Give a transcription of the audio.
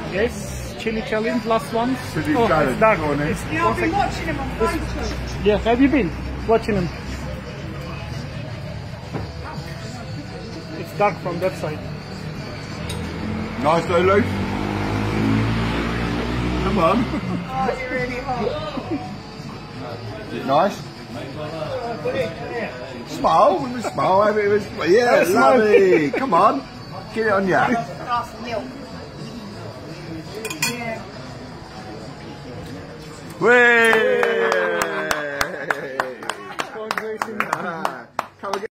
Yes, chili challenge, last one. Chili oh, challenge. it's dark. Go on, It's, Yeah, I've been watching him on Facebook. yeah, have you been watching him? It's dark from that side. Nice though, Luke. Come on. Oh, you're really hot. Is it nice? Smile, with a smile. Have it was, yeah, lovely. Come on, get it on ya. Glass of milk. Yeah. Whee!